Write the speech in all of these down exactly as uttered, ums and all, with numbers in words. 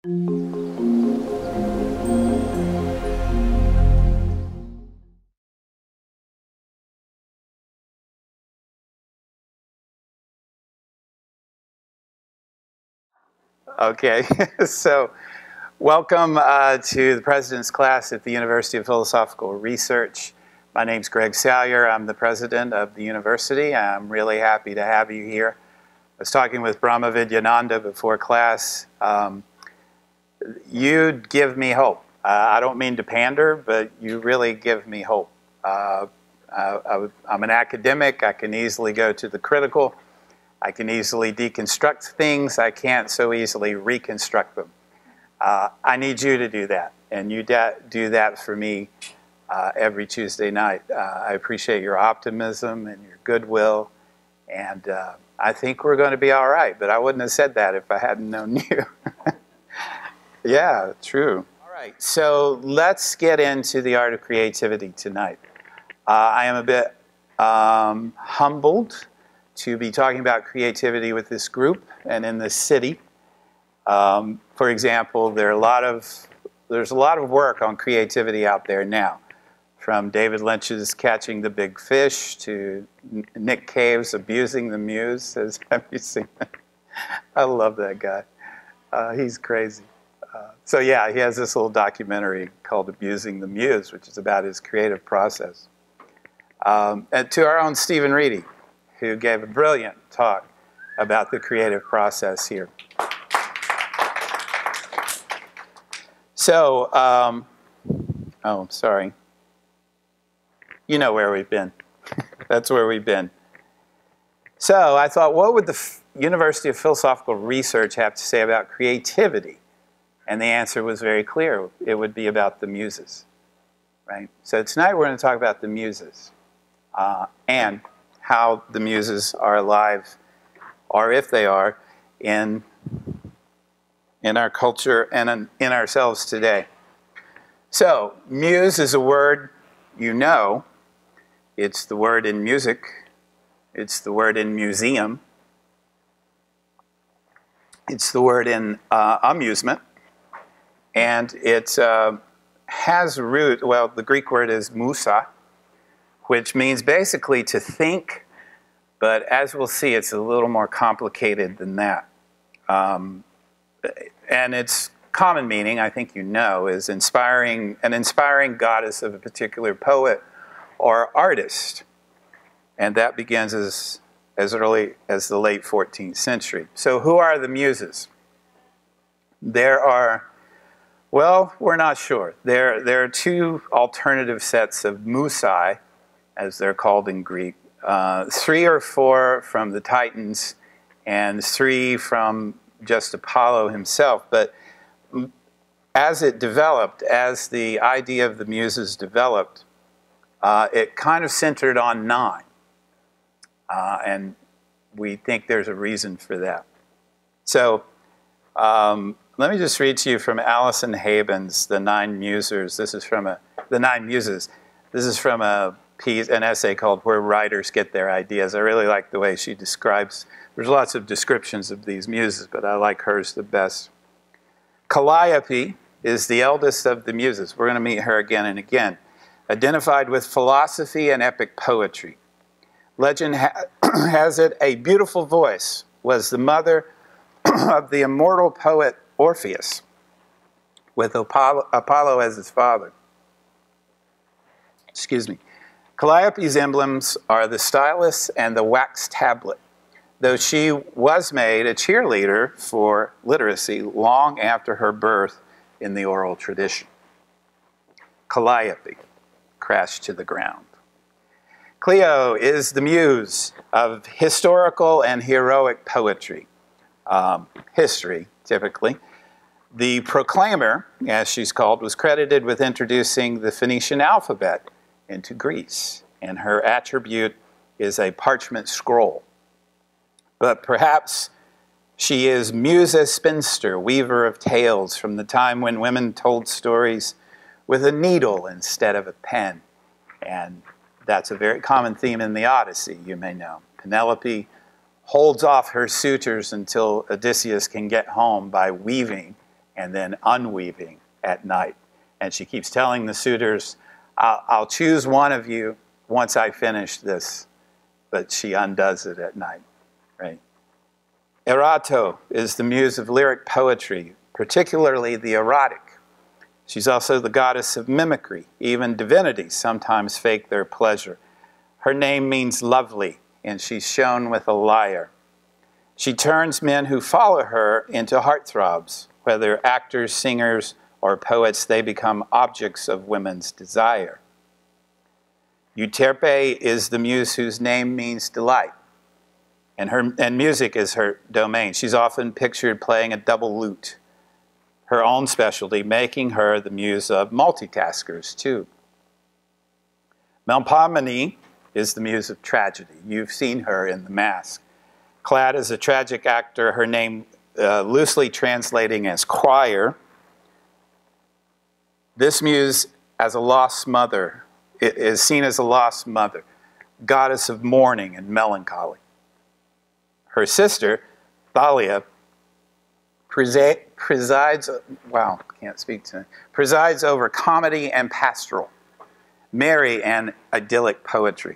Okay, so welcome uh, to the President's class at the University of Philosophical Research. My name's Greg Salyer. I'm the president of the university. I'm really happy to have you here. I was talking with Brahma Vidyananda before class. Um, you give me hope. Uh, I don't mean to pander, but you really give me hope. Uh, I, I'm an academic. I can easily go to the critical. I can easily deconstruct things. I can't so easily reconstruct them. Uh, I need you to do that, and you do that for me uh, every Tuesday night. Uh, I appreciate your optimism and your goodwill, and uh, I think we're going to be all right, but I wouldn't have said that if I hadn't known you. Yeah, true. All right, so let's get into the art of creativity tonight. Uh, I am a bit um, humbled to be talking about creativity with this group and in this city. Um, for example, there are a lot of, there's a lot of work on creativity out there now, from David Lynch's Catching the Big Fish to Nick Cave's Abusing the Muse. Have you seen that? I love that guy. Uh, he's crazy. Uh, so yeah, he has this little documentary called Abusing the Muse, which is about his creative process. Um, and to our own Stephen Reedy, who gave a brilliant talk about the creative process here. So, um, oh, I'm sorry. You know where we've been. That's where we've been. So I thought, what would the F University of Philosophical Research have to say about creativity? And the answer was very clear. It would be about the muses, right? So tonight we're going to talk about the muses uh, and how the muses are alive, or if they are, in, in our culture and in, in ourselves today. So, muse is a word you know. It's the word in music. It's the word in museum. It's the word in uh, amusement. And it uh, has root, well, the Greek word is musa, which means basically to think, but as we'll see, it's a little more complicated than that. Um, and its common meaning, I think you know, is inspiring, an inspiring goddess of a particular poet or artist. And that begins as, as early as the late fourteenth century. So who are the muses? There are, well, we're not sure. There, there are two alternative sets of musae, as they're called in Greek. Uh, three or four from the Titans and three from just Apollo himself. But as it developed, as the idea of the muses developed, uh, it kind of centered on nine. Uh, and we think there's a reason for that. So um, let me just read to you from Alison Haben's The Nine Musers. This is from a, The Nine Muses. This is from a piece, an essay called Where Writers Get Their Ideas. I really like the way she describes, there's lots of descriptions of these muses, but I like hers the best. Calliope is the eldest of the muses. We're going to meet her again and again. Identified with philosophy and epic poetry. Legend ha has it a beautiful voice, was the mother of the immortal poet Orpheus, with Apollo, Apollo as his father. Excuse me. Calliope's emblems are the stylus and the wax tablet, though she was made a cheerleader for literacy long after her birth in the oral tradition. Calliope crashed to the ground. Clio is the muse of historical and heroic poetry, um, history typically. The Proclaimer, as she's called, was credited with introducing the Phoenician alphabet into Greece, and her attribute is a parchment scroll. But perhaps she is Musa spinster, weaver of tales from the time when women told stories with a needle instead of a pen. And that's a very common theme in the Odyssey, you may know. Penelope holds off her suitors until Odysseus can get home by weaving and then unweaving at night. And she keeps telling the suitors, I'll, I'll choose one of you once I finish this, but she undoes it at night, right? Erato is the muse of lyric poetry, particularly the erotic. She's also the goddess of mimicry. Even divinities sometimes fake their pleasure. Her name means lovely, and she's shown with a lyre. She turns men who follow her into heartthrobs. Whether actors, singers, or poets, they become objects of women's desire. Euterpe is the muse whose name means delight, and, her, and music is her domain. She's often pictured playing a double lute, her own specialty, making her the muse of multitaskers, too. Melpomene is the muse of tragedy. You've seen her in The Mask. Clad as a tragic actor, her name uh, loosely translating as choir. This muse, as a lost mother, is seen as a lost mother, goddess of mourning and melancholy. Her sister, Thalia, presides, wow, can't speak to it, presides over comedy and pastoral, merry and idyllic poetry.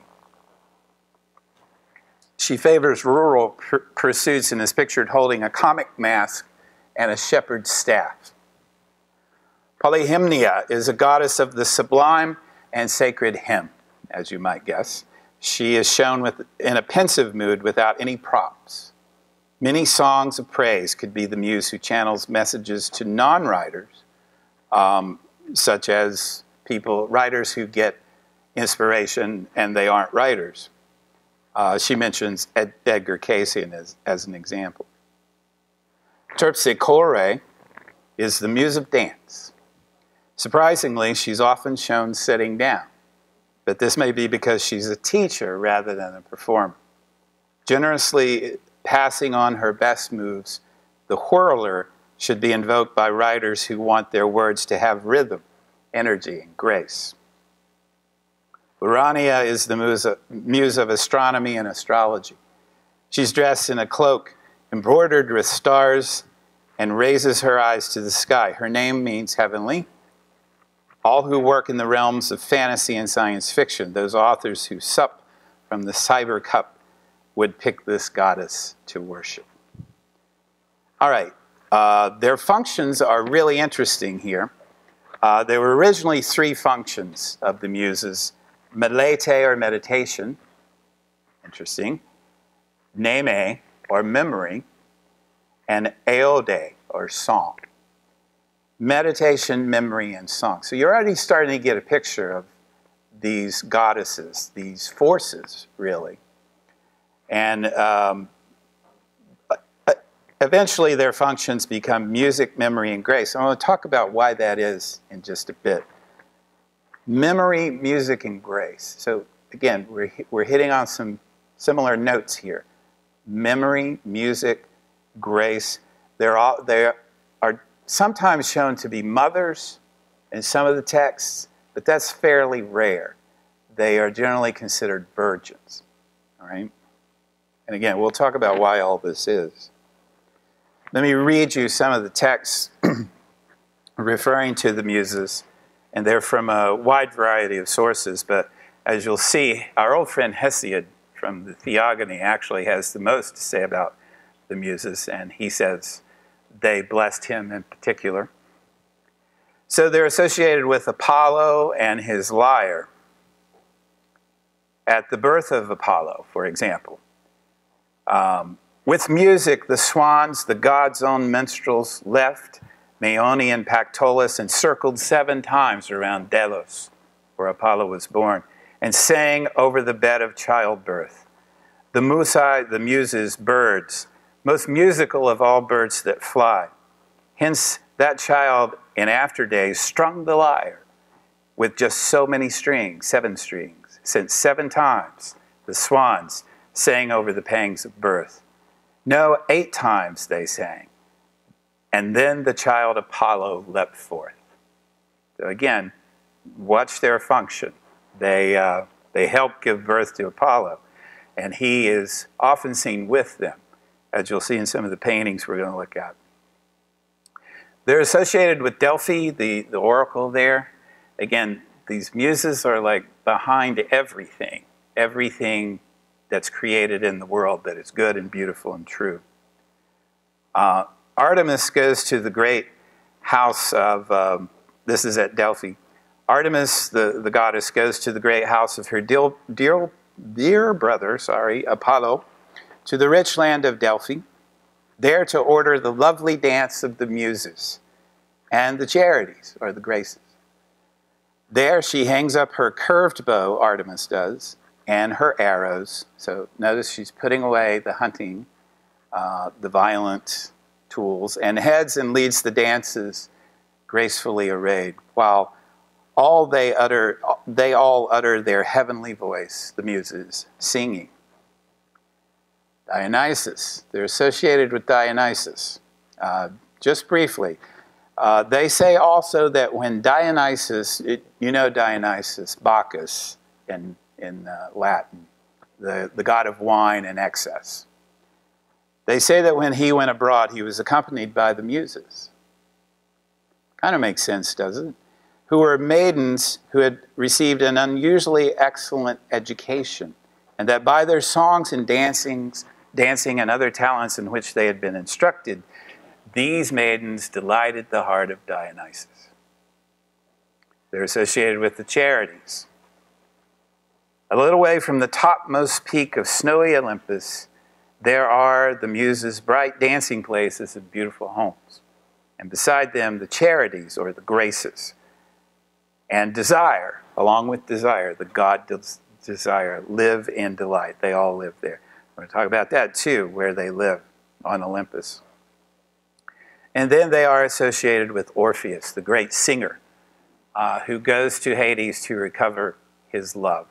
She favors rural pursuits and is pictured holding a comic mask and a shepherd's staff. Polyhymnia is a goddess of the sublime and sacred hymn, as you might guess. She is shown with, in a pensive mood without any props. Many songs of praise could be the muse who channels messages to non-writers, um, such as people, writers who get inspiration and they aren't writers. Uh, she mentions Ed, Edgar Cayce as, as an example. Terpsichore is the muse of dance. Surprisingly, she's often shown sitting down, but this may be because she's a teacher rather than a performer. Generously passing on her best moves, the whirler should be invoked by writers who want their words to have rhythm, energy, and grace. Urania is the muse of, muse of astronomy and astrology. She's dressed in a cloak embroidered with stars and raises her eyes to the sky. Her name means heavenly. All who work in the realms of fantasy and science fiction, those authors who sup from the cyber cup, would pick this goddess to worship. All right, uh, their functions are really interesting here. Uh, there were originally three functions of the muses: melete, or meditation, interesting, neme, or memory, and eode, or song. Meditation, memory, and song. So you're already starting to get a picture of these goddesses, these forces, really. And um, eventually their functions become music, memory, and grace. I want to talk about why that is in just a bit. Memory, music, and grace. So again, we're, we're hitting on some similar notes here. Memory, music, grace. They're all, they are sometimes shown to be mothers in some of the texts, but that's fairly rare. They are generally considered virgins, all right? And again, we'll talk about why all this is. Let me read you some of the texts referring to the muses, and they're from a wide variety of sources, but as you'll see, our old friend Hesiod from the Theogony actually has the most to say about the muses, and he says they blessed him in particular. So they're associated with Apollo and his lyre. At the birth of Apollo, for example, um, with music, the swans, the god's own minstrels, left Maeonian Pactolus and circled seven times around Delos, where Apollo was born, and sang over the bed of childbirth. The musae, the muses, birds, most musical of all birds that fly. Hence, that child in after days strung the lyre with just so many strings, seven strings, since seven times the swans sang over the pangs of birth. No, eight times they sang. And then the child Apollo leapt forth. So again, watch their function. They, uh, they help give birth to Apollo, and he is often seen with them, as you'll see in some of the paintings we're going to look at. They're associated with Delphi, the, the oracle there. Again, these muses are like behind everything, everything that's created in the world that is good and beautiful and true. Uh, Artemis goes to the great house of, um, this is at Delphi. Artemis, the, the goddess, goes to the great house of her dear, dear, dear brother, sorry, Apollo, to the rich land of Delphi, there to order the lovely dance of the muses and the charities, or the graces. There she hangs up her curved bow, Artemis does, and her arrows. So notice she's putting away the hunting, uh, the violent tools, and heads and leads the dances gracefully arrayed, while all they utter, they all utter their heavenly voice, the muses, singing. Dionysus, they're associated with Dionysus. Uh, just briefly, uh, they say also that when Dionysus, it, you know Dionysus, Bacchus in, in uh, Latin, the, the god of wine and excess. They say that when he went abroad, he was accompanied by the muses. Kind of makes sense, doesn't it? Who were maidens who had received an unusually excellent education, and that by their songs and dancings, dancing and other talents in which they had been instructed, these maidens delighted the heart of Dionysus. They're associated with the charities. A little way from the topmost peak of snowy Olympus, there are the muses' bright dancing places and beautiful homes. And beside them, the charities, or the graces. And desire, along with desire, the god des- desire, live in delight. They all live there. We're going to talk about that too, where they live on Olympus. And then they are associated with Orpheus, the great singer, uh, who goes to Hades to recover his love.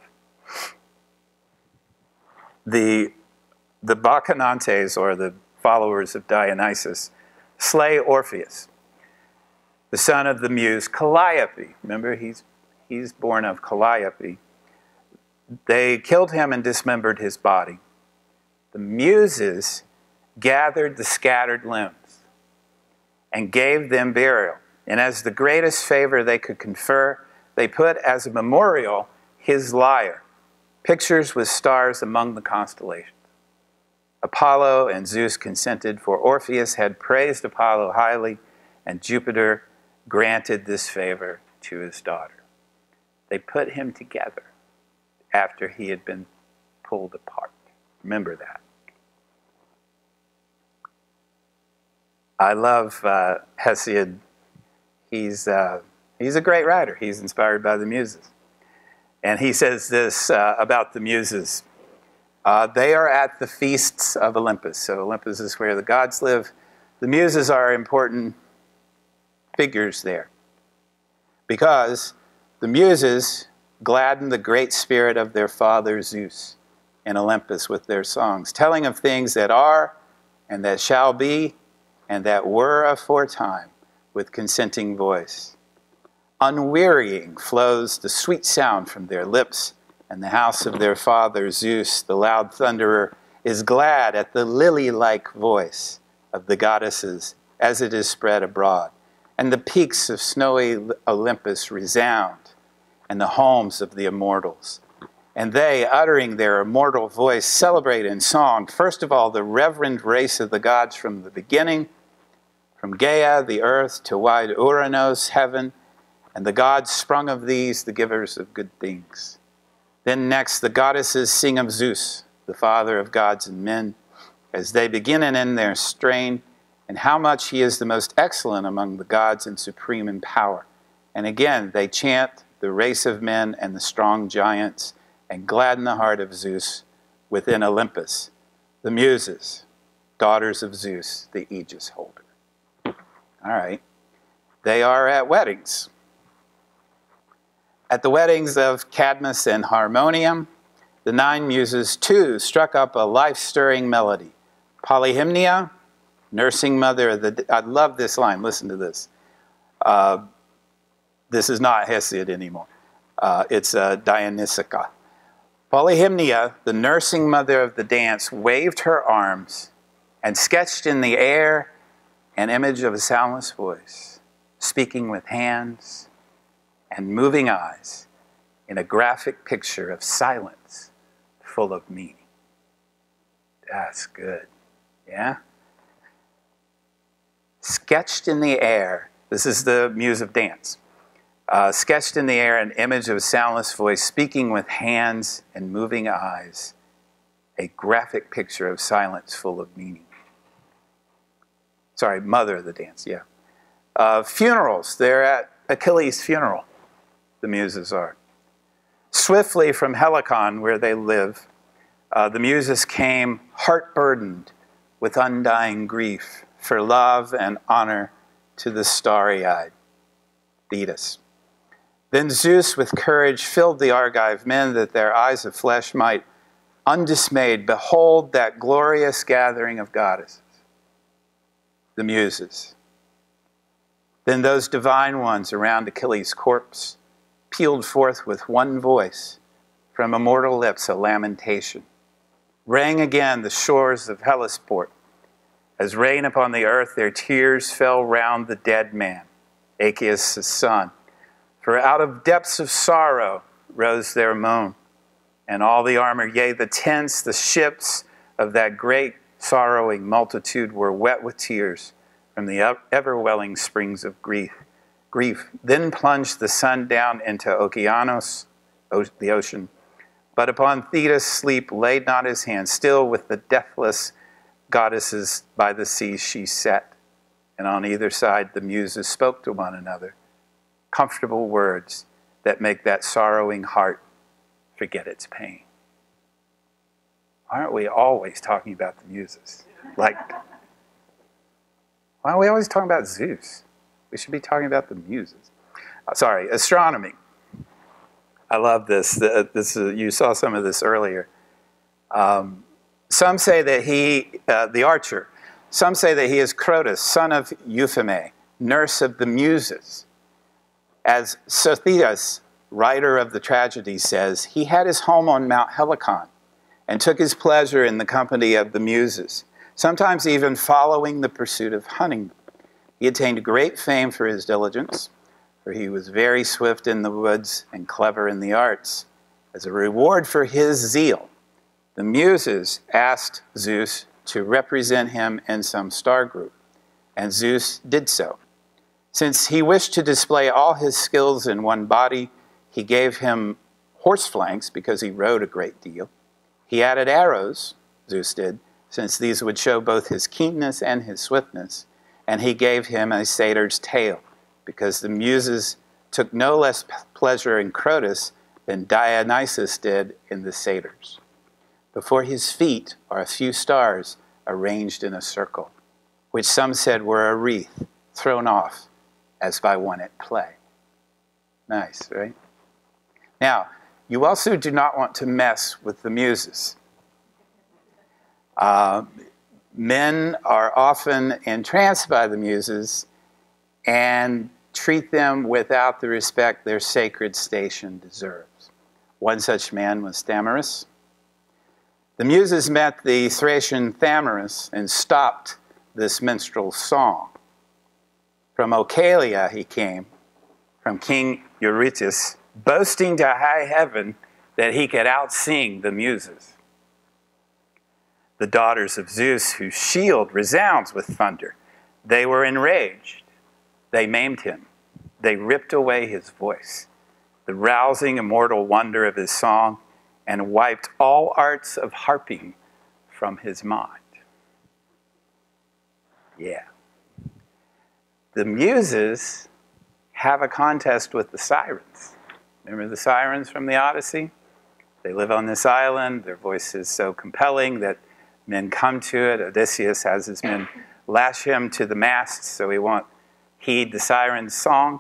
The, the Bacchantes, or the followers of Dionysus, slay Orpheus, the son of the muse Calliope. Remember, he's, he's born of Calliope. They killed him and dismembered his body. The muses gathered the scattered limbs and gave them burial. And as the greatest favor they could confer, they put as a memorial his lyre, pictures with stars among the constellations. Apollo and Zeus consented, for Orpheus had praised Apollo highly, and Jupiter granted this favor to his daughter. They put him together after he had been pulled apart. Remember that. I love uh, Hesiod. He's, uh, he's a great writer. He's inspired by the muses. And he says this uh, about the muses. Uh, they are at the feasts of Olympus. So Olympus is where the gods live. The muses are important figures there, because the muses gladden the great spirit of their father Zeus in Olympus with their songs, telling of things that are and that shall be and that were aforetime with consenting voice. Unwearying flows the sweet sound from their lips, and the house of their father Zeus, the loud thunderer, is glad at the lily-like voice of the goddesses as it is spread abroad. And the peaks of snowy Olympus resound, and the homes of the immortals. And they, uttering their immortal voice, celebrate in song, first of all, the reverend race of the gods from the beginning, from Gaia, the earth, to wide Uranos, heaven, and the gods sprung of these, the givers of good things. Then next, the goddesses sing of Zeus, the father of gods and men, as they begin and end their strain, and how much he is the most excellent among the gods and supreme in power. And again, they chant the race of men and the strong giants, and gladden the heart of Zeus within Olympus, the muses, daughters of Zeus, the aegis holder. All right. They are at weddings. At the weddings of Cadmus and Harmonium, the nine muses too struck up a life-stirring melody. Polyhymnia, nursing mother of the... I love this line. Listen to this. Uh, this is not Hesiod anymore. Uh, it's uh, Dionysica. Polyhymnia, the nursing mother of the dance, waved her arms and sketched in the air an image of a soundless voice, speaking with hands and moving eyes in a graphic picture of silence full of meaning. That's good. Yeah? Sketched in the air, this is the muse of dance. Uh, sketched in the air an image of a soundless voice, speaking with hands and moving eyes, a graphic picture of silence full of meaning. Sorry, mother of the dance, yeah. Uh, funerals, they're at Achilles' funeral, the muses are. Swiftly from Helicon, where they live, uh, the muses came heart-burdened with undying grief for love and honor to the starry-eyed Thetis. Then Zeus with courage filled the Argive men that their eyes of flesh might undismayed behold that glorious gathering of goddesses, the muses. Then those divine ones around Achilles' corpse pealed forth with one voice from immortal lips a lamentation. Rang again the shores of Hellesport. As rain upon the earth, their tears fell round the dead man, Aeacus' son. For out of depths of sorrow rose their moan, and all the armor, yea, the tents, the ships of that great sorrowing multitude were wet with tears from the ever-welling springs of grief. Grief. Then plunged the sun down into Okeanos, the ocean. But upon Thetis sleep laid not his hand. Still with the deathless goddesses by the sea she sat. And on either side the muses spoke to one another, comfortable words that make that sorrowing heart forget its pain. Aren't we always talking about the muses? Like, why are we always talking about Zeus? We should be talking about the muses. Uh, sorry, astronomy. I love this. The, this uh, you saw some of this earlier. Um, some say that he, uh, the archer, some say that he is Crotus, son of Eupheme, nurse of the muses. As Sotheus, writer of the tragedy, says, he had his home on Mount Helicon and took his pleasure in the company of the muses, sometimes even following the pursuit of hunting. He attained great fame for his diligence, for he was very swift in the woods and clever in the arts. As a reward for his zeal, the muses asked Zeus to represent him in some star group, and Zeus did so. Since he wished to display all his skills in one body, he gave him horse flanks because he rode a great deal. He added arrows, Zeus did, since these would show both his keenness and his swiftness. And he gave him a satyr's tail, because the muses took no less pleasure in Crotus than Dionysus did in the satyrs. Before his feet are a few stars arranged in a circle, which some said were a wreath thrown off as by one at play. Nice, right? Now, you also do not want to mess with the muses. Uh, men are often entranced by the muses and treat them without the respect their sacred station deserves. One such man was Thamyras. The muses met the Thracian Thamyras and stopped this minstrel song. From Oechalia he came, from King Eurytus, boasting to high heaven that he could outsing the muses. The daughters of Zeus, whose shield resounds with thunder, they were enraged. They maimed him. They ripped away his voice, the rousing immortal wonder of his song, and wiped all arts of harping from his mind. Yeah. The muses have a contest with the sirens. Remember the sirens from the Odyssey? They live on this island. Their voice is so compelling that men come to it. Odysseus has his men lash him to the masts so he won't heed the siren's song.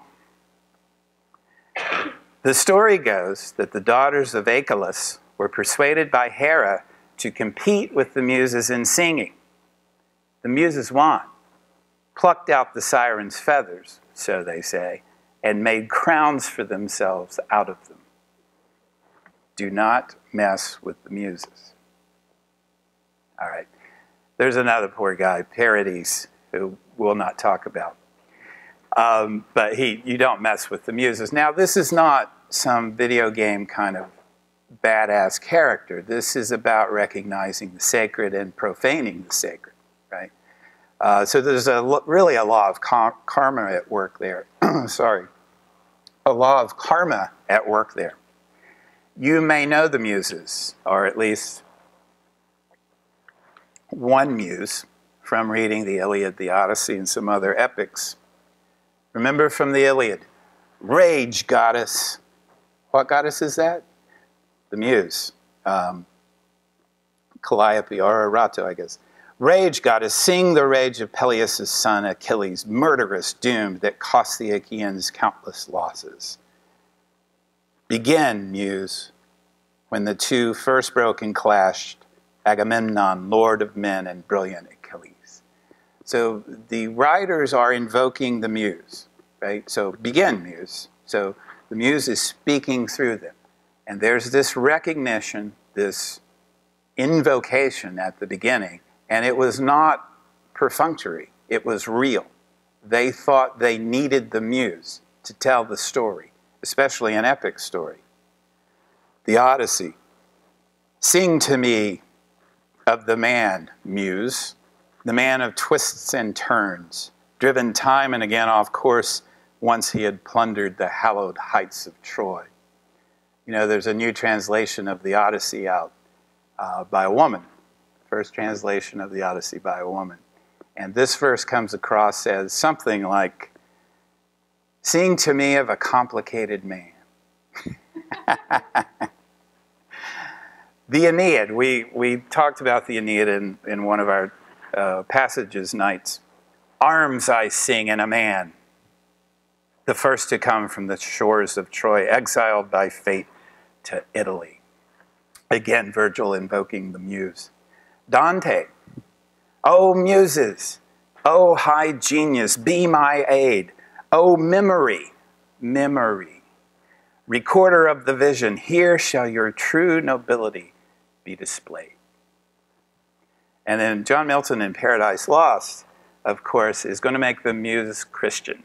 The story goes that the daughters of Achelous were persuaded by Hera to compete with the muses in singing. The muses won, plucked out the siren's feathers, so they say, and made crowns for themselves out of them. Do not mess with the muses. All right. There's another poor guy, Parades, who we'll not talk about. Um, but he, you don't mess with the muses. Now, this is not some video game kind of badass character. This is about recognizing the sacred and profaning the sacred, right? Uh, so there's a, really a law of karma at work there. Sorry. A law of karma at work there. You may know the muses, or at least one muse, from reading the Iliad, the Odyssey, and some other epics. Remember from the Iliad, rage goddess. What goddess is that? The muse. Um, Calliope, or Erato, I guess. Rage goddess, sing the rage of Peleus' son Achilles, murderous, doomed, that cost the Achaeans countless losses. Begin, muse, when the two first broke and clashed, Agamemnon, lord of men, and brilliant Achilles. So the writers are invoking the muse, right? So begin, muse. So the muse is speaking through them. And there's this recognition, this invocation at the beginning, and it was not perfunctory, it was real. They thought they needed the muse to tell the story, especially an epic story. The Odyssey. Sing to me of the man, muse, the man of twists and turns, driven time and again off course once he had plundered the hallowed heights of Troy. You know, there's a new translation of the Odyssey out uh, by a woman. First translation of the Odyssey by a woman. And this verse comes across as something like, sing to me of a complicated man. The Aeneid, we, we talked about the Aeneid in, in one of our uh, passages nights. Arms I sing in a man, the first to come from the shores of Troy, exiled by fate to Italy. Again, Virgil invoking the muse. Dante, O muses, O high genius, be my aid. O memory, memory, recorder of the vision, here shall your true nobility be displayed. And then John Milton in Paradise Lost, of course, is going to make the muse Christian.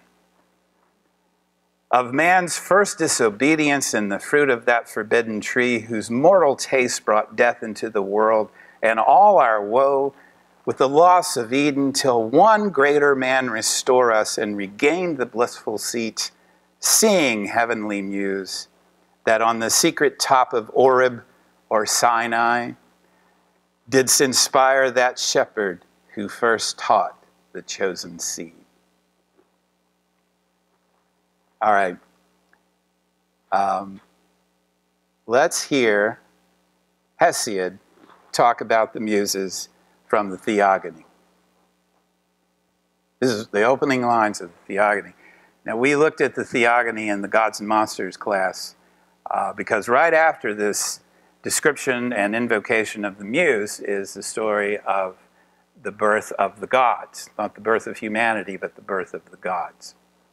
Of man's first disobedience in the fruit of that forbidden tree, whose mortal taste brought death into the world, and all our woe, with the loss of Eden, till one greater man restore us and regain the blissful seat, sing, heavenly muse, that on the secret top of Oreb or Sinai didst inspire that shepherd who first taught the chosen seed. All right. Um, let's hear Hesiod talk about the muses from the Theogony. This is the opening lines of the Theogony. Now, we looked at the Theogony in the Gods and Monsters class uh, because right after this description and invocation of the muse is the story of the birth of the gods. Not the birth of humanity, but the birth of the gods.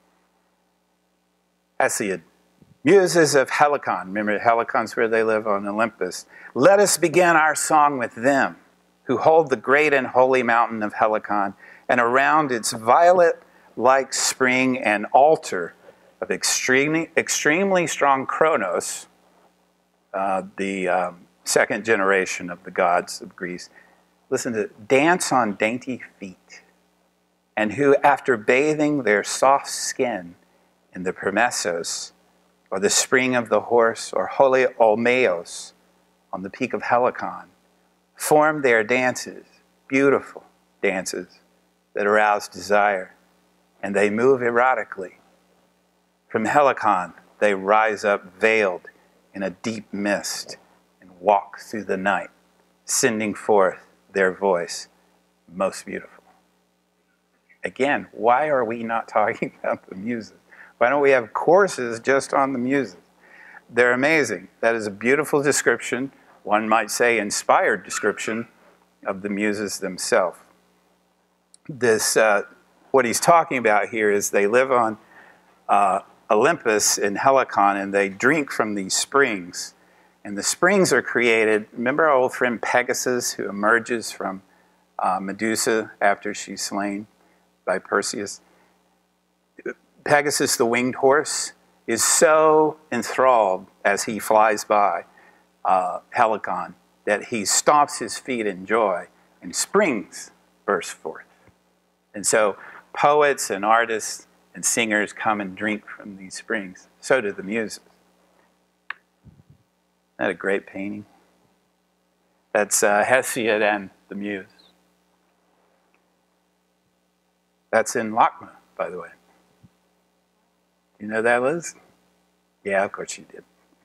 Hesiod. Muses of Helicon. Remember, Helicon's where they live on Olympus. Let us begin our song with them, who hold the great and holy mountain of Helicon, and around its violet-like spring an altar of extremely, extremely strong Kronos, uh, the um, second generation of the gods of Greece. Listen to it. Dance on dainty feet, and who, after bathing their soft skin in the Permessos, or the spring of the horse, or holy Olmeos on the peak of Helicon, form their dances, beautiful dances that arouse desire, and they move erotically. From Helicon, they rise up veiled in a deep mist and walk through the night, sending forth their voice, most beautiful. Again, why are we not talking about the muses? Why don't we have courses just on the muses? They're amazing. That is a beautiful description, one might say inspired description of the muses themselves. This, uh, what he's talking about here is they live on uh, Olympus in Helicon, and they drink from these springs. And the springs are created, remember our old friend Pegasus, who emerges from uh, Medusa after she's slain? by Perseus. Pegasus, the winged horse, is so enthralled as he flies by uh, Helicon that he stomps his feet in joy and springs burst forth. And so poets and artists and singers come and drink from these springs. So do the muses. Isn't that a great painting? That's uh, Hesiod and the Muse. That's in Lakme, by the way. You know that, Liz? Yeah, of course you did.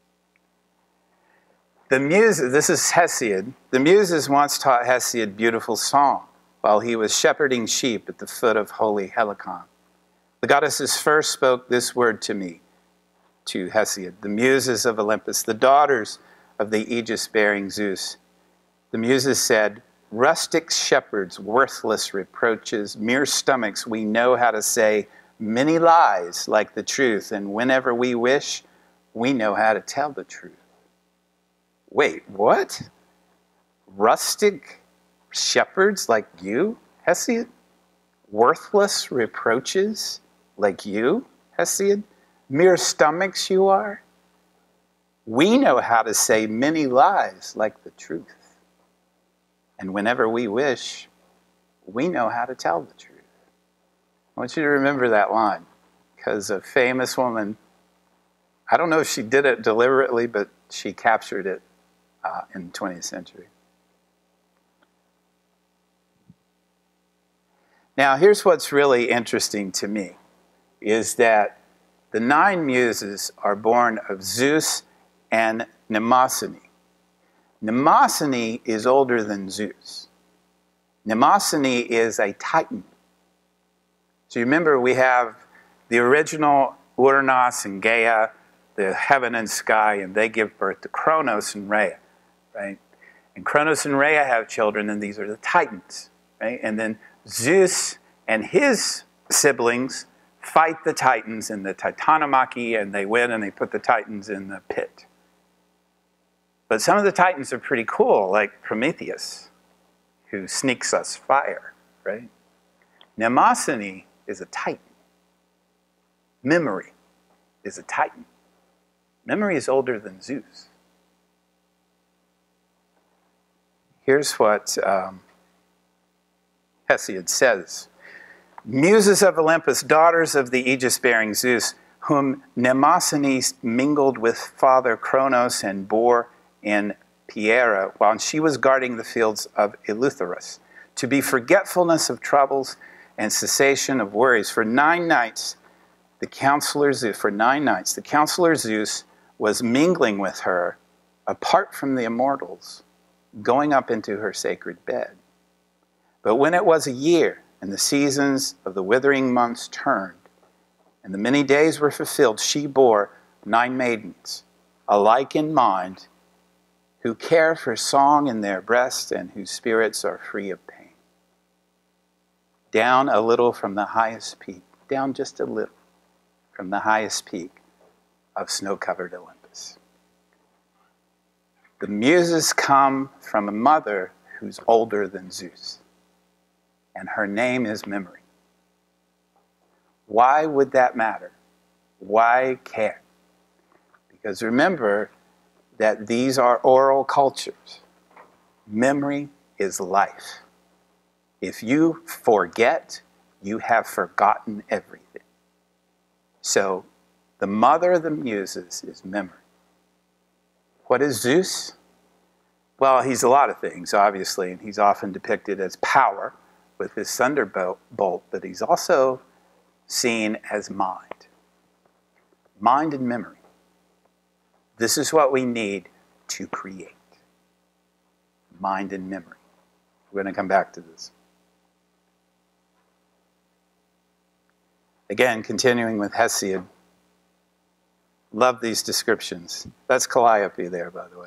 The Muses, this is Hesiod. The Muses once taught Hesiod beautiful song while he was shepherding sheep at the foot of holy Helicon. The goddesses first spoke this word to me, to Hesiod, the Muses of Olympus, the daughters of the Aegis-bearing Zeus. The Muses said, rustic shepherds, worthless reproaches, mere stomachs, we know how to say many lies like the truth, and whenever we wish, we know how to tell the truth. Wait, what? Rustic shepherds like you, Hesiod? Worthless reproaches like you, Hesiod? Mere stomachs you are? We know how to say many lies like the truth. And whenever we wish, we know how to tell the truth. I want you to remember that line, because a famous woman, I don't know if she did it deliberately, but she captured it uh, in the twentieth century. Now, here's what's really interesting to me, is that the nine muses are born of Zeus and Mnemosyne. Mnemosyne is older than Zeus. Mnemosyne is a titan. So you remember we have the original Uranus and Gaia, the heaven and sky, and they give birth to Kronos and Rhea, right? And Kronos and Rhea have children, and these are the titans, right? And then Zeus and his siblings fight the titans in the Titanomachy, and they win, and they put the titans in the pit. But some of the titans are pretty cool, like Prometheus, who sneaks us fire, right? Mnemosyne is a titan. Memory is a titan. Memory is older than Zeus. Here's what um, Hesiod says. Muses of Olympus, daughters of the Aegis-bearing Zeus, whom Mnemosyne mingled with father Kronos and bore in Pieria while she was guarding the fields of Eleutherus, to be forgetfulness of troubles and cessation of worries. For nine nights, the counselor Zeus, for nine nights, the counselor Zeus was mingling with her apart from the immortals, going up into her sacred bed. But when it was a year, and the seasons of the withering months turned, and the many days were fulfilled, she bore nine maidens, alike in mind, who care for song in their breasts and whose spirits are free of pain. Down a little from the highest peak, down just a little from the highest peak of snow-covered Olympus. The muses come from a mother who's older than Zeus, and her name is Memory. Why would that matter? Why care? Because remember that these are oral cultures. Memory is life. If you forget, you have forgotten everything. So the mother of the muses is Memory. What is Zeus? Well, he's a lot of things, obviously, and he's often depicted as power with his thunderbolt, but he's also seen as mind. Mind and memory. This is what we need to create. Mind and memory. We're going to come back to this. Again, continuing with Hesiod. Love these descriptions. That's Calliope there, by the way.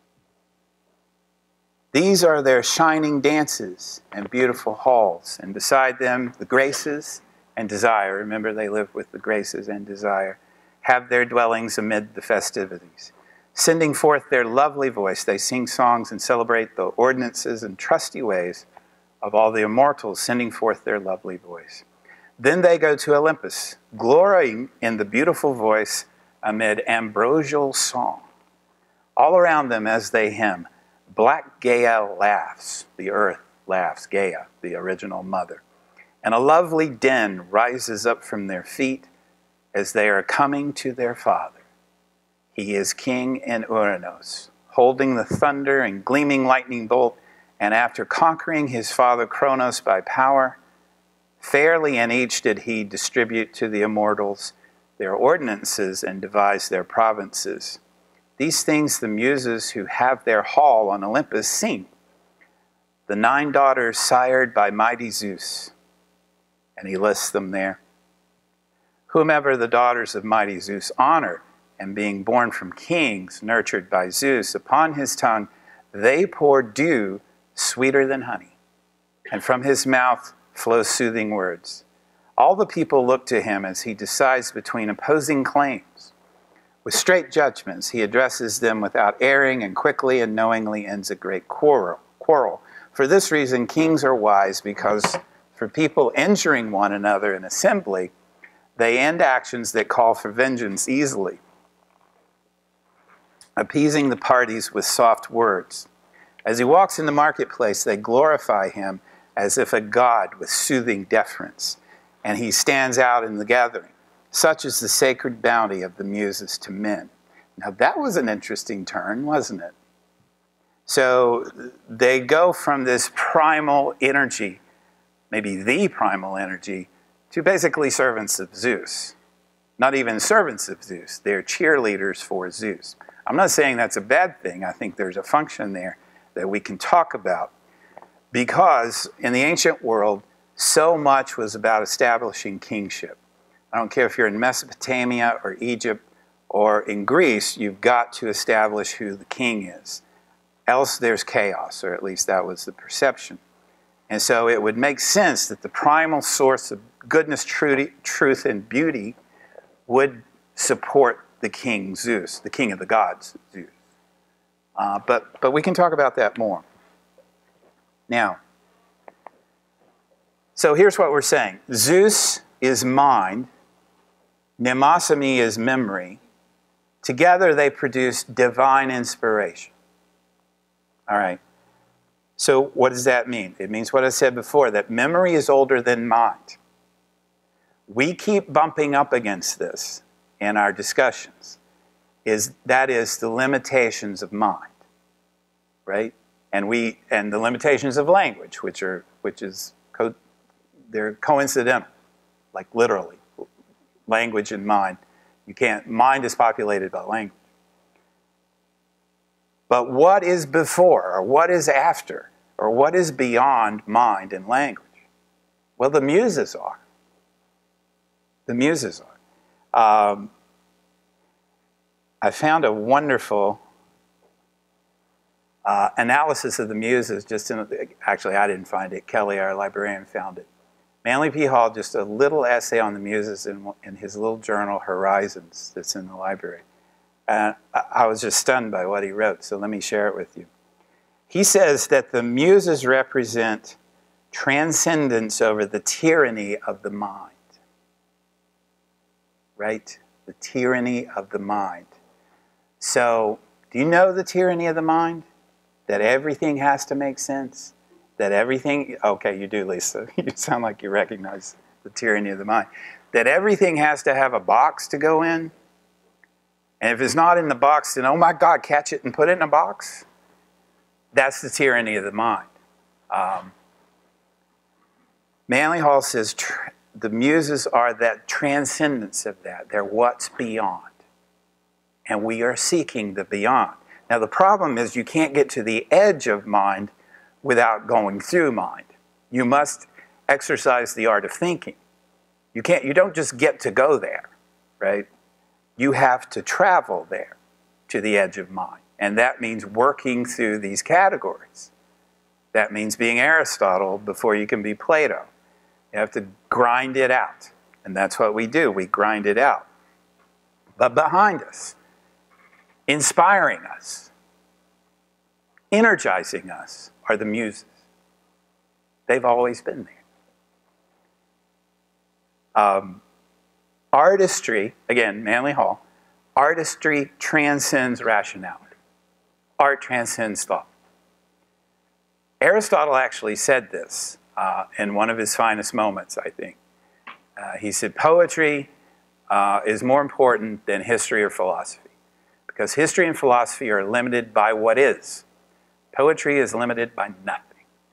These are their shining dances and beautiful halls, and beside them the Graces and Desire. Remember, they live with the Graces and Desire. Have their dwellings amid the festivities. Sending forth their lovely voice, they sing songs and celebrate the ordinances and trusty ways of all the immortals, sending forth their lovely voice. Then they go to Olympus, glorying in the beautiful voice amid ambrosial song. All around them as they hymn, black Gaia laughs, the earth laughs, Gaia, the original mother. And a lovely din rises up from their feet as they are coming to their father. He is king in Uranos, holding the thunder and gleaming lightning bolt, and after conquering his father Kronos by power, fairly in each did he distribute to the immortals their ordinances and devise their provinces. These things the Muses who have their hall on Olympus sing. The nine daughters sired by mighty Zeus, and he lists them there. Whomever the daughters of mighty Zeus honor, and being born from kings, nurtured by Zeus, upon his tongue they pour dew sweeter than honey, and from his mouth flow soothing words. All the people look to him as he decides between opposing claims. With straight judgments, he addresses them without erring, and quickly and knowingly ends a great quarrel. quarrel. For this reason, kings are wise, because for people injuring one another in assembly, they end actions that call for vengeance easily, appeasing the parties with soft words. As he walks in the marketplace, they glorify him as if a god with soothing deference, and he stands out in the gathering. Such is the sacred bounty of the Muses to men. Now that was an interesting turn, wasn't it? So they go from this primal energy, maybe the primal energy, to basically servants of Zeus. Not even servants of Zeus, they're cheerleaders for Zeus. I'm not saying that's a bad thing. I think there's a function there that we can talk about, because in the ancient world, so much was about establishing kingship. I don't care if you're in Mesopotamia or Egypt or in Greece, you've got to establish who the king is. Else there's chaos, or at least that was the perception. And so it would make sense that the primal source of goodness, truth, and beauty would support the king Zeus, the king of the gods, Zeus. Uh, but, but we can talk about that more. Now, so here's what we're saying. Zeus is mind. Mnemosyne is memory. Together they produce divine inspiration. All right. So what does that mean? It means what I said before, that memory is older than mind. We keep bumping up against this in our discussions. Is that is the limitations of mind, right? And we and the limitations of language, which are which is co they're coincidental, like literally, language and mind. You can't. Mind is populated by language. But what is before, or what is after, or what is beyond mind and language? Well, the Muses are. The Muses are. Um, I found a wonderful uh, analysis of the Muses. Just in, actually, I didn't find it. Kelly, our librarian, found it. Manly P. Hall, just a little essay on the Muses in, in his little journal, Horizons, that's in the library. And I was just stunned by what he wrote, so let me share it with you. He says that the Muses represent transcendence over the tyranny of the mind. Right? The tyranny of the mind. So, do you know the tyranny of the mind? That everything has to make sense? That everything, okay, you do, Lisa. You sound like you recognize the tyranny of the mind. That everything has to have a box to go in? And if it's not in the box, then, oh my God, catch it and put it in a box? That's the tyranny of the mind. Um, Manly Hall says the Muses are that transcendence of that. They're what's beyond. And we are seeking the beyond. Now the problem is you can't get to the edge of mind without going through mind. You must exercise the art of thinking. You can't, you don't just get to go there, right? You have to travel there to the edge of mind. And that means working through these categories. That means being Aristotle before you can be Plato. You have to grind it out. And that's what we do. We grind it out. But behind us, inspiring us, energizing us, are the Muses. They've always been there. Um, artistry, again, Manly Hall, artistry transcends rationality. Art transcends thought. Aristotle actually said this uh, in one of his finest moments, I think. Uh, he said, poetry uh, is more important than history or philosophy, because history and philosophy are limited by what is. Poetry is limited by nothing.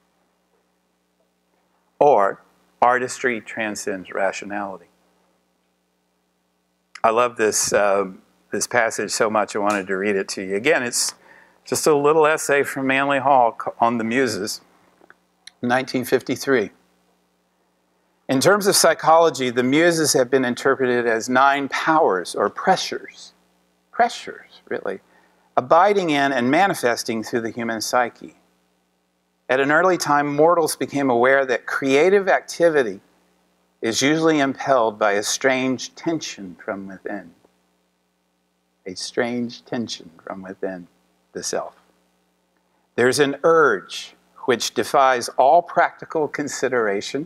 Or, artistry transcends rationality. I love this, uh, this passage so much I wanted to read it to you. Again, it's just a little essay from Manly Hall on the Muses, nineteen fifty-three. In terms of psychology, the Muses have been interpreted as nine powers or pressures, pressures, really, abiding in and manifesting through the human psyche. At an early time, mortals became aware that creative activity is usually impelled by a strange tension from within. A strange tension from within the self. There's an urge which defies all practical consideration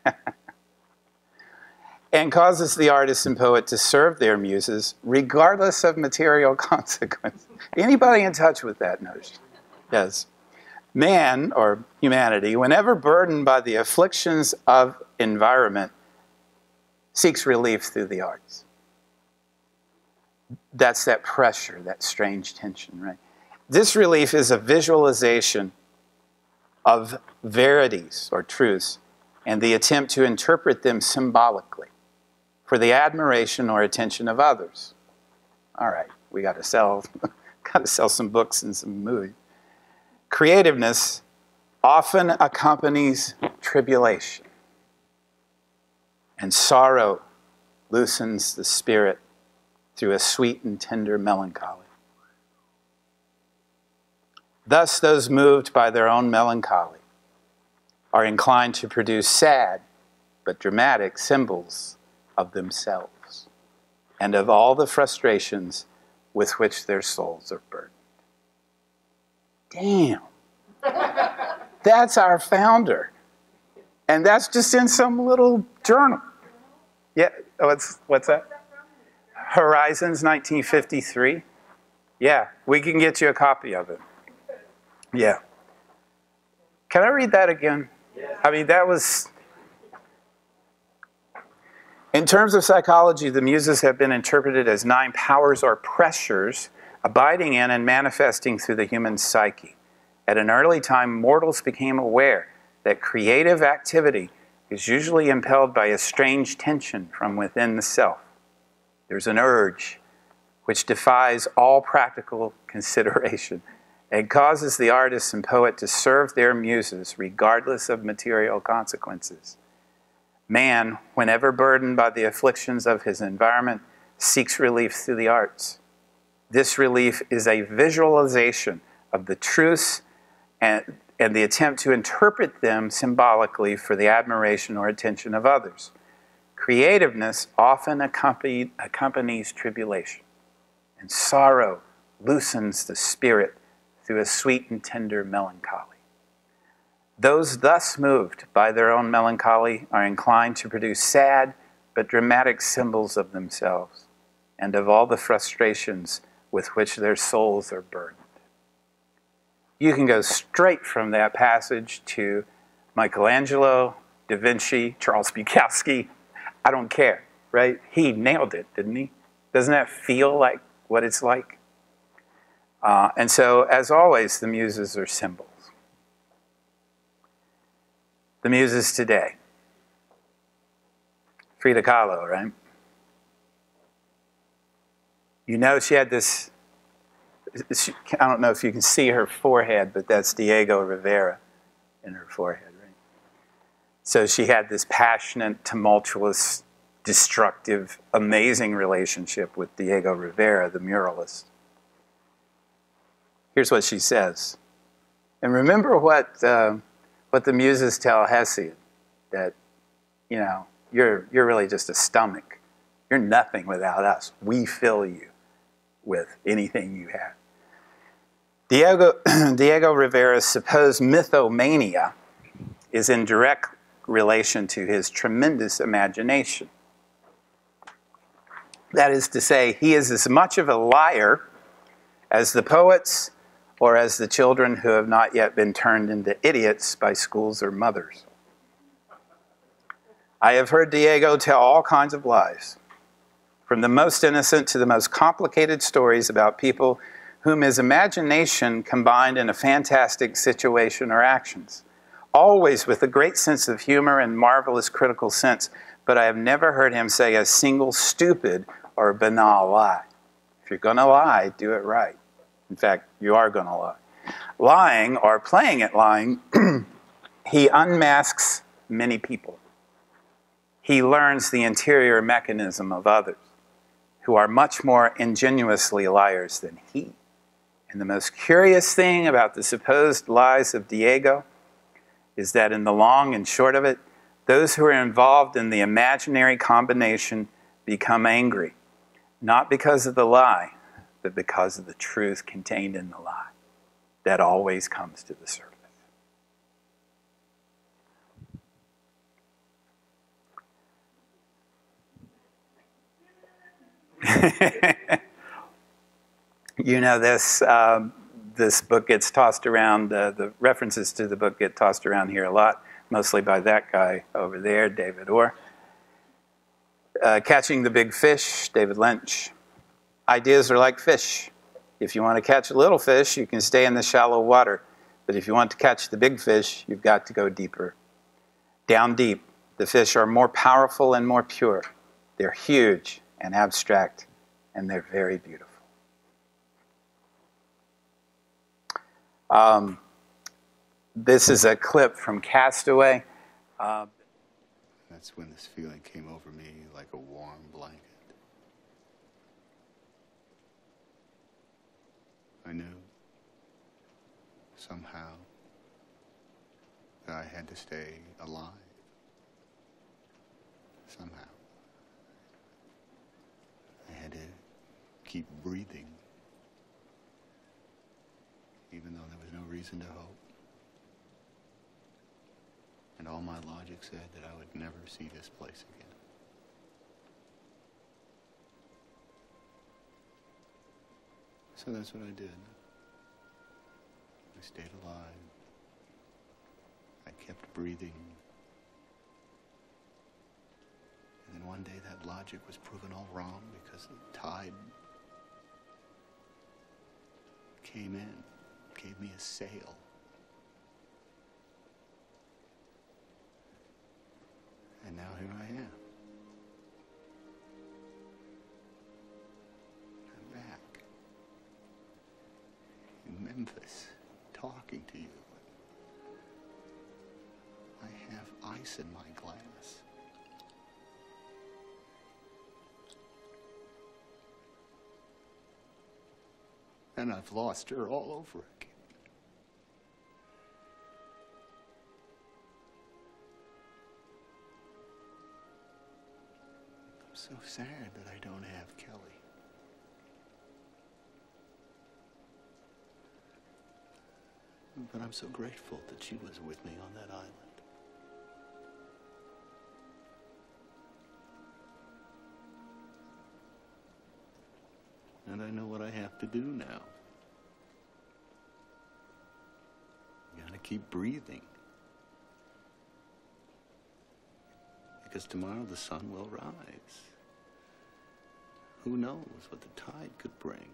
and causes the artist and poet to serve their muses regardless of material consequence. Anybody in touch with that notion? Yes. Man, or humanity, whenever burdened by the afflictions of environment, seeks relief through the arts. That's that pressure, that strange tension, right? This relief is a visualization of verities or truths and the attempt to interpret them symbolically for the admiration or attention of others. All right, we got to sell, got to sell some books and some movies. Creativeness often accompanies tribulation, and sorrow loosens the spirit through a sweet and tender melancholy. Thus, those moved by their own melancholy are inclined to produce sad but dramatic symbols of themselves and of all the frustrations with which their souls are burdened. Damn. That's our founder. And that's just in some little journal. Yeah, what's, what's that? Horizons, nineteen fifty-three. Yeah, we can get you a copy of it. Yeah. Can I read that again? I mean, that was... In terms of psychology, the Muses have been interpreted as nine powers or pressures abiding in and manifesting through the human psyche. At an early time, mortals became aware that creative activity is usually impelled by a strange tension from within the self. There's an urge which defies all practical consideration and causes the artist and poet to serve their muses regardless of material consequences. Man, whenever burdened by the afflictions of his environment, seeks relief through the arts. This relief is a visualization of the truths and, and the attempt to interpret them symbolically for the admiration or attention of others. Creativeness often accompany, accompanies tribulation, and sorrow loosens the spirit through a sweet and tender melancholy. Those thus moved by their own melancholy are inclined to produce sad but dramatic symbols of themselves and of all the frustrations with which their souls are burdened. You can go straight from that passage to Michelangelo, Da Vinci, Charles Bukowski. I don't care, right? He nailed it, didn't he? Doesn't that feel like what it's like? Uh, and so, as always, the muses are symbols. The muses today. Frida Kahlo, right? You know, she had this, she, I don't know if you can see her forehead, but that's Diego Rivera in her forehead, right? So she had this passionate, tumultuous, destructive, amazing relationship with Diego Rivera, the muralist. Here's what she says. And remember what, uh, what the muses tell Hesiod, that, you know, you're, you're really just a stomach. You're nothing without us. We fill you with anything you have. Diego, Diego Rivera's supposed mythomania is in direct relation to his tremendous imagination. That is to say, he is as much of a liar as the poets or as the children who have not yet been turned into idiots by schools or mothers. I have heard Diego tell all kinds of lies, from the most innocent to the most complicated stories about people whom his imagination combined in a fantastic situation or actions, always with a great sense of humor and marvelous critical sense, but I have never heard him say a single stupid or banal lie. If you're going to lie, do it right. In fact, you are going to lie. Lying, or playing at lying, he unmasks many people. He learns the interior mechanism of others who are much more ingenuously liars than he. And the most curious thing about the supposed lies of Diego is that in the long and short of it, those who are involved in the imaginary combination become angry, not because of the lie, but because of the truth contained in the lie that always comes to the surface. You know, this um, this book gets tossed around, uh, the references to the book get tossed around here a lot, mostly by that guy over there, David Orr. Uh, Catching the Big Fish, David Lynch. Ideas are like fish. If you want to catch a little fish, you can stay in the shallow water. But if you want to catch the big fish, you've got to go deeper. Down deep, the fish are more powerful and more pure. They're huge and abstract, and they're very beautiful. Um, this is a clip from Castaway. Uh, That's when this feeling came over me like a warm blanket. I knew, somehow, that I had to stay alive. Somehow. I had to keep breathing, even though there was no reason to hope. And all my logic said that I would never see this place again. So that's what I did. I stayed alive. I kept breathing. And then one day that logic was proven all wrong because the tide came in, gave me a sail. And now here I am. I'm back. In Memphis, talking to you. I have ice in my glass. And I've lost her all over again. I'm so sad that I don't have Kelly. But I'm so grateful that she was with me on that island. And I know what I have to do now. You gotta keep breathing. Because tomorrow the sun will rise. Who knows what the tide could bring?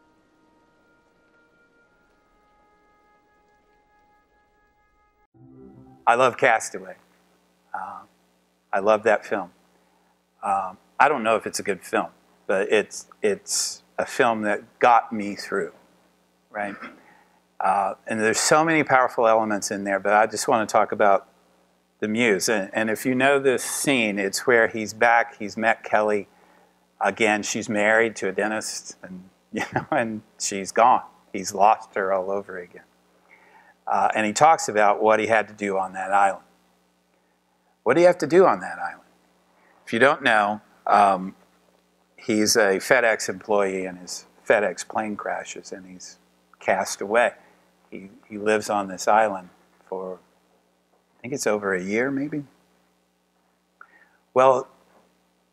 I love Castaway. Uh, I love that film. Um, I don't know if it's a good film, but it's it's a film that got me through, right? Uh, and there's so many powerful elements in there, but I just want to talk about the muse. And, and if you know this scene, it's where he's back, he's met Kelly again, she's married to a dentist, and you know, and she's gone. He's lost her all over again. Uh, and he talks about what he had to do on that island. What do you have to do on that island? If you don't know, um, he's a FedEx employee and his FedEx plane crashes and he's cast away. He, he lives on this island for, I think it's over a year maybe. Well,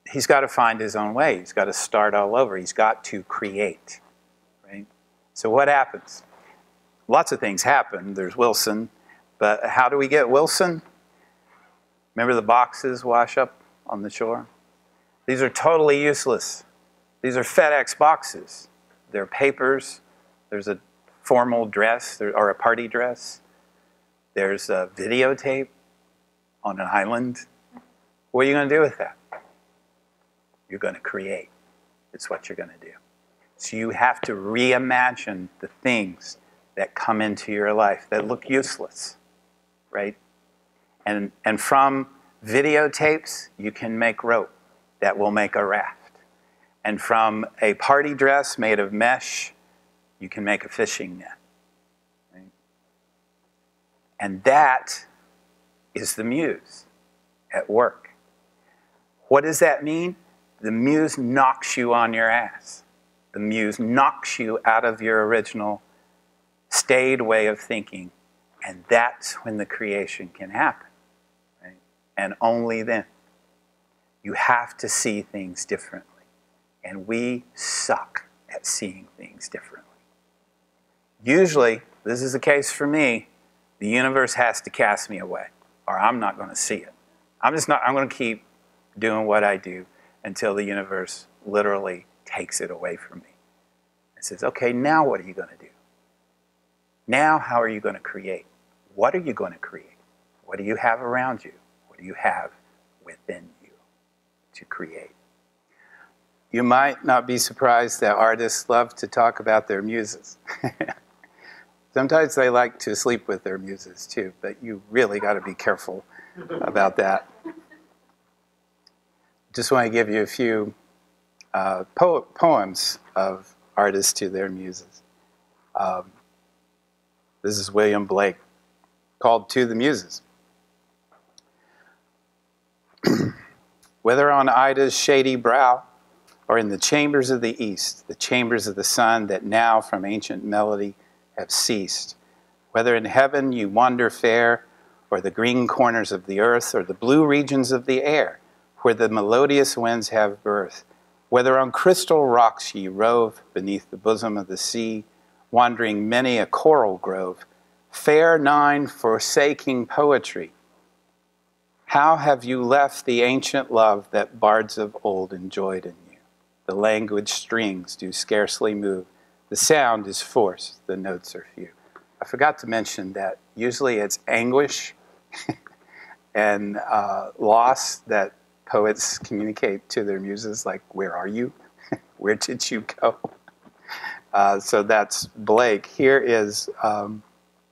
he's got to find his own way. He's got to start all over. He's got to create, right? So what happens? Lots of things happen. There's Wilson, but how do we get Wilson? Remember the boxes wash up on the shore? These are totally useless. These are FedEx boxes. They're papers. There's a formal dress or a party dress. There's a videotape on an island. What are you going to do with that? You're going to create. It's what you're going to do. So you have to reimagine the things that come into your life that look useless, right? And, and from videotapes, you can make rope that will make a raft. And from a party dress made of mesh, you can make a fishing net. Right? And that is the muse at work. What does that mean? The muse knocks you on your ass. The muse knocks you out of your original staid way of thinking. And that's when the creation can happen. Right? And only then. You have to see things differently. And we suck at seeing things differently. Usually, this is the case for me, the universe has to cast me away, or I'm not going to see it. I'm just not, I'm going to keep doing what I do until the universe literally takes it away from me. It says, okay, now what are you going to do? Now how are you going to create? What are you going to create? What do you have around you? What do you have within you to create? You might not be surprised that artists love to talk about their muses. Sometimes they like to sleep with their muses too, but you really got to be careful about that. Just want to give you a few uh, po poems of artists to their muses. Um, this is William Blake, called To the Muses. Whether on Ida's shady brow, or in the chambers of the east, the chambers of the sun that now from ancient melody have ceased, whether in heaven you wander fair, or the green corners of the earth, or the blue regions of the air, where the melodious winds have birth, whether on crystal rocks ye rove beneath the bosom of the sea, wandering many a coral grove, fair nine forsaking poetry, how have you left the ancient love that bards of old enjoyed in you? The languid strings do scarcely move. The sound is forced, the notes are few. I forgot to mention that usually it's anguish and uh, loss that poets communicate to their muses, like, where are you? Where did you go? Uh, so that's Blake. Here is, um,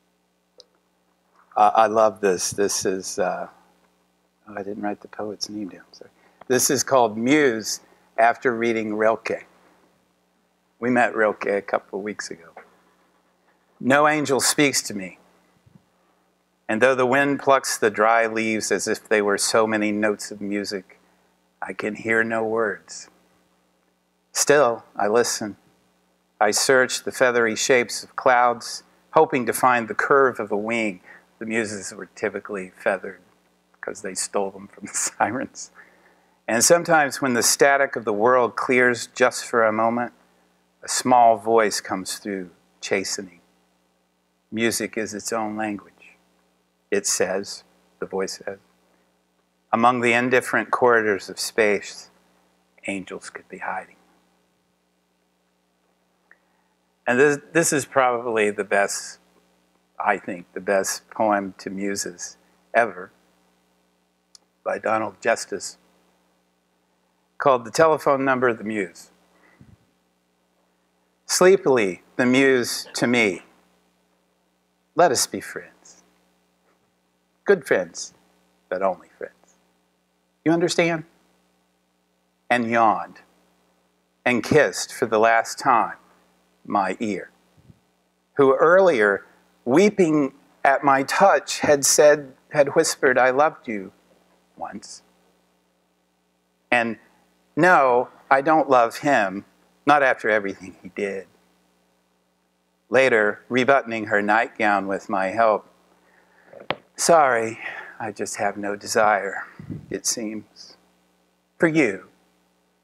uh, I love this. This is, uh, oh, I didn't write the poet's name down. Sorry. This is called Muse, after reading Rilke. We met Rilke a couple of weeks ago. No angel speaks to me, and though the wind plucks the dry leaves as if they were so many notes of music, I can hear no words. Still, I listen. I search the feathery shapes of clouds, hoping to find the curve of a wing. The muses were typically feathered because they stole them from the sirens. And sometimes when the static of the world clears just for a moment, a small voice comes through, chastening. Music is its own language. It says, the voice says, among the indifferent corridors of space, angels could be hiding. And this, this is probably the best, I think, the best poem to muses ever, by Donald Justice, called The Telephone Number of the Muse. Sleepily, the muse to me, let us be friends. Good friends, but only friends. You understand? And yawned, and kissed for the last time my ear, who earlier, weeping at my touch, had said, had whispered, I loved you once. And no, I don't love him, not after everything he did. Later, rebuttoning her nightgown with my help, sorry, I just have no desire, it seems, for you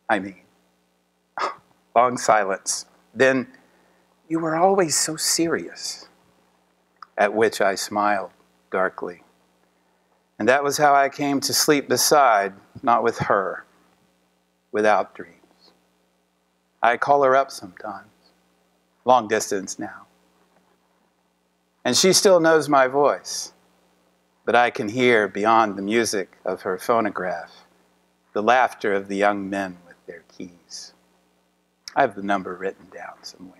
I mean. Long silence. Then, "You were always so serious." At which I smiled darkly. And that was how I came to sleep beside, not with her, without dreams. I call her up sometimes, long distance now. And she still knows my voice, but I can hear beyond the music of her phonograph the laughter of the young men with their keys. I have the number written down somewhere.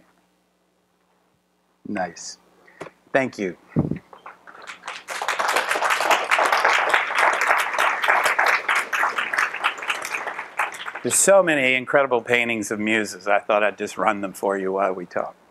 Nice. Thank you. There's so many incredible paintings of muses. I thought I'd just run them for you while we talk.